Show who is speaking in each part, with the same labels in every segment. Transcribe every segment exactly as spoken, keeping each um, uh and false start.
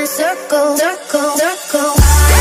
Speaker 1: a circle, circle, circle.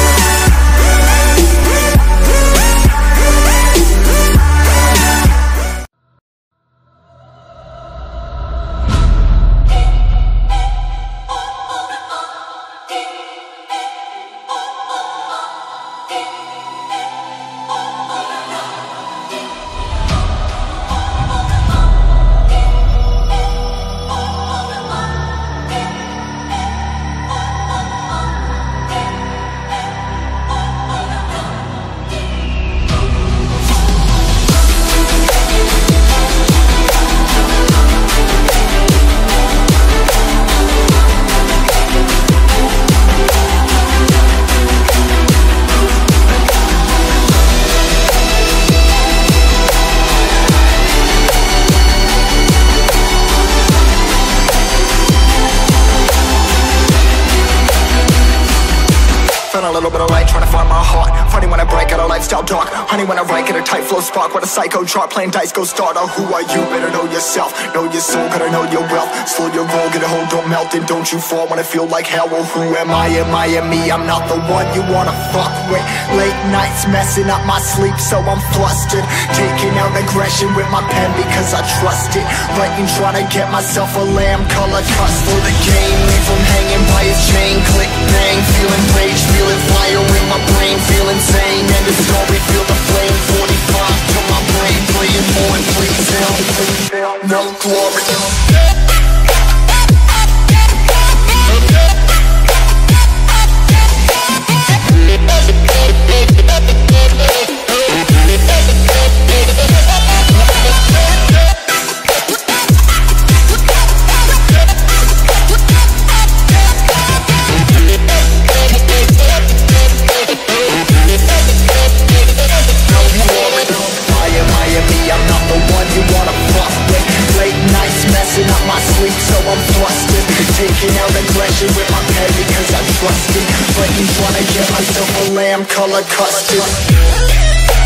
Speaker 2: A little bit of light, trying to find my heart. Funny when I break out a lifestyle dark. Honey when I write, get a tight flow spark. What a psycho chart, playing dice, go starter. Who are you? Better know yourself. Know your soul, gotta know your wealth. Slow your roll, get a hold, don't melt. And don't you fall when I feel like hell. Well, who am I? Am I am me? I'm not the one you wanna fuck with. Late nights messing up my sleep, so I'm flustered. Taking out aggression with my pen because I trust it. Writing, trying to get myself a lamb color cuss for the game. Leave him hanging by his chain. Click, bang, feeling rage, feeling fire in my brain, feel insane. And the story, feel the flame. Forty-five to my brain, playing more and please hell. No glory. Taking out aggression with my pen because I trust it. Fighting, trying to get myself a lamb color custard.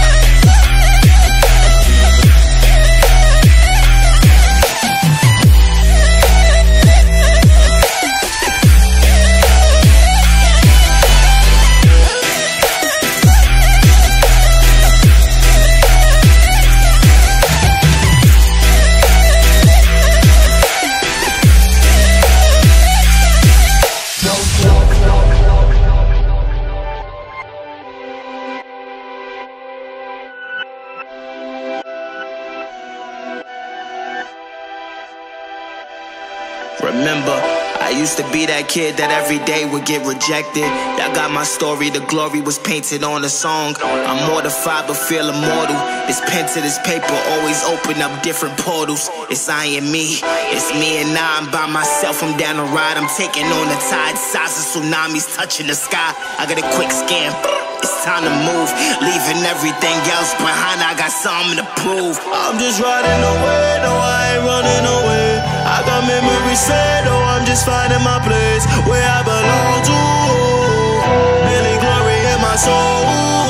Speaker 3: Remember, I used to be that kid that every day would get rejected. Y'all got my story, the glory was painted on the song. I'm mortified but feel immortal. This pen to this paper always open up different portals. It's I and me, it's me and I, I'm by myself, I'm down the ride. I'm taking on the tide, size of tsunamis touching the sky. I got a quick scan, it's time to move. Leaving everything else behind, I got something to prove. I'm just riding away, no I ain't running away. I got memories set, oh I'm just finding my place where I belong to. Nearly glory in my soul.